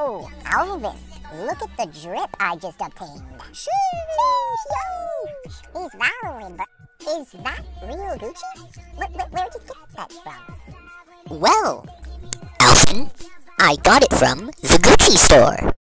Whoa, Elvis, look at the drip I just obtained. Sheesh, yo! He's viral, but is that real Gucci? Where'd you get that from? Well, Alvin, I got it from the Gucci store.